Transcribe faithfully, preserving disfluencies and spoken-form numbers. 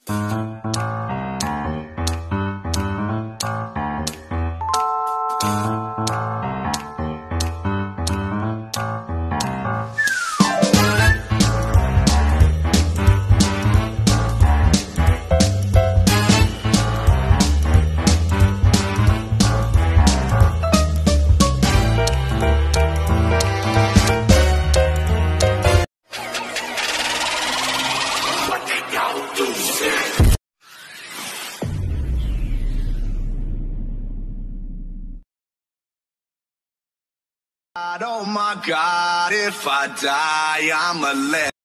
Oh my God, if I die, I'm a legend.